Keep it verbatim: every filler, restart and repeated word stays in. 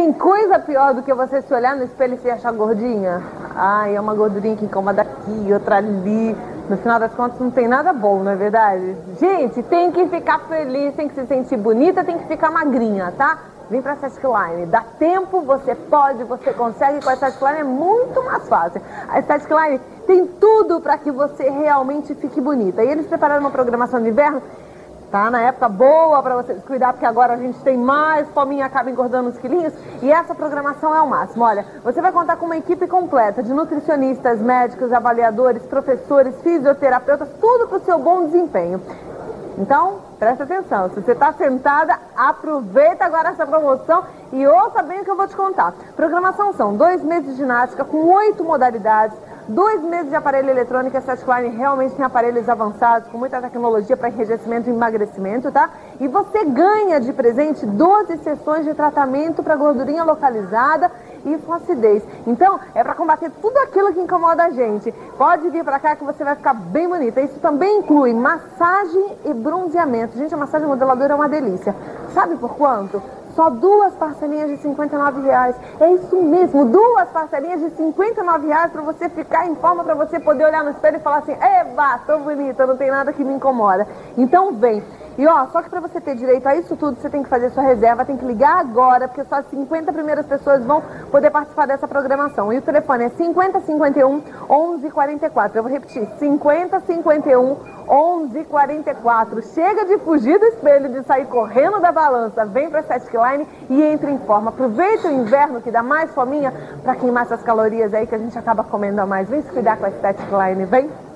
Tem coisa pior do que você se olhar no espelho e se achar gordinha? Ai, é uma gordurinha que incomoda aqui, outra ali. No final das contas não tem nada bom, não é verdade? Gente, tem que ficar feliz, tem que se sentir bonita, tem que ficar magrinha, tá? Vem pra Aesthetic Line. Dá tempo, você pode, você consegue. Com a Aesthetic Line é muito mais fácil. A Aesthetic Line tem tudo para que você realmente fique bonita. E eles prepararam uma programação de inverno. Tá na época boa para vocês cuidar, porque agora a gente tem mais fominha, acaba engordando uns quilinhos. E essa programação é o máximo. Olha, você vai contar com uma equipe completa de nutricionistas, médicos, avaliadores, professores, fisioterapeutas, tudo para o seu bom desempenho. Então, presta atenção. Se você está sentada, aproveita agora essa promoção e ouça bem o que eu vou te contar. Programação são dois meses de ginástica com oito modalidades, dois meses de aparelho eletrônico. A Aesthetic Line realmente tem aparelhos avançados, com muita tecnologia para enrijecimento e emagrecimento, tá? E você ganha de presente doze sessões de tratamento para gordurinha localizada e flacidez. Então, é para combater tudo aquilo que incomoda a gente. Pode vir para cá que você vai ficar bem bonita. Isso também inclui massagem e bronzeamento. Gente, a massagem modeladora é uma delícia. Sabe por quanto? Só duas parcelinhas de cinquenta e nove reais. É isso mesmo, duas parcelinhas de cinquenta e nove reais para você ficar em forma, para você poder olhar no espelho e falar assim: eba, tô bonita, não tem nada que me incomoda. Então vem. E ó, só que para você ter direito a isso tudo, você tem que fazer sua reserva, tem que ligar agora, porque só as cinquenta primeiras pessoas vão poder participar dessa programação. E o telefone é cinquenta, cinquenta e um, onze, quarenta e quatro. Eu vou repetir, cinquenta, cinquenta e um, onze, quarenta e quatro. Chega de fugir do espelho, de sair correndo da balança. Vem pra Aesthetic Line e entre em forma. Aproveita o inverno que dá mais fominha para queimar essas calorias aí que a gente acaba comendo a mais. Vem se cuidar com a Aesthetic Line, vem!